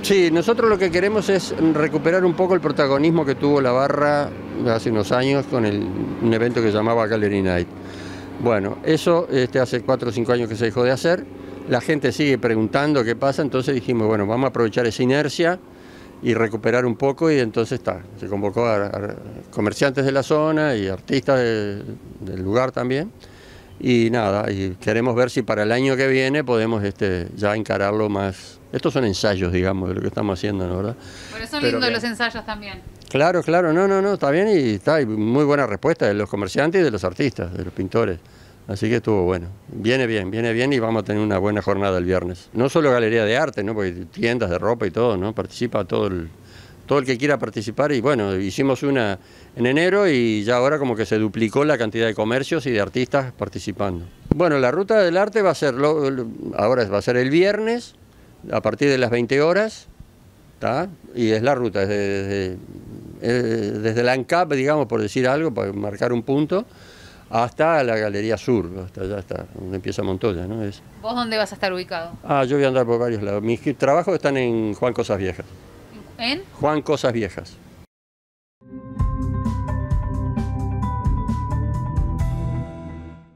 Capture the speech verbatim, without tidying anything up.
Sí, nosotros lo que queremos es recuperar un poco el protagonismo que tuvo la barra hace unos años con el, un evento que se llamaba Gallery Night. Bueno, eso este, hace cuatro o cinco años que se dejó de hacer, la gente sigue preguntando qué pasa, entonces dijimos, bueno, vamos a aprovechar esa inercia y recuperar un poco, y entonces está, se convocó a, a comerciantes de la zona y artistas de, del lugar también. Y nada, y queremos ver si para el año que viene podemos este, ya encararlo más. Estos son ensayos, digamos, de lo que estamos haciendo, ¿no? ¿Verdad? Por eso son Pero lindos bien. los ensayos también. Claro, claro, no, no, no, está bien, y está, y muy buena respuesta de los comerciantes y de los artistas, de los pintores. Así que estuvo bueno. Viene bien, viene bien, y vamos a tener una buena jornada el viernes. No solo galería de arte, ¿no? Porque tiendas de ropa y todo, ¿no? Participa todo el, todo el que quiera participar, y bueno, hicimos una en enero y ya ahora como que se duplicó la cantidad de comercios y de artistas participando. Bueno, la ruta del arte va a ser, lo, lo, ahora va a ser el viernes, a partir de las veinte horas, ¿tá? Y es la ruta, desde, desde, desde la ANCAP, digamos, por decir algo, para marcar un punto, hasta la Galería Sur, hasta allá, hasta donde empieza Montoya, ¿no? Es... ¿Vos dónde vas a estar ubicado? Ah, yo voy a andar por varios lados. Mis trabajos están en Juan Cosas Viejas. ¿En? Juan Cosas Viejas.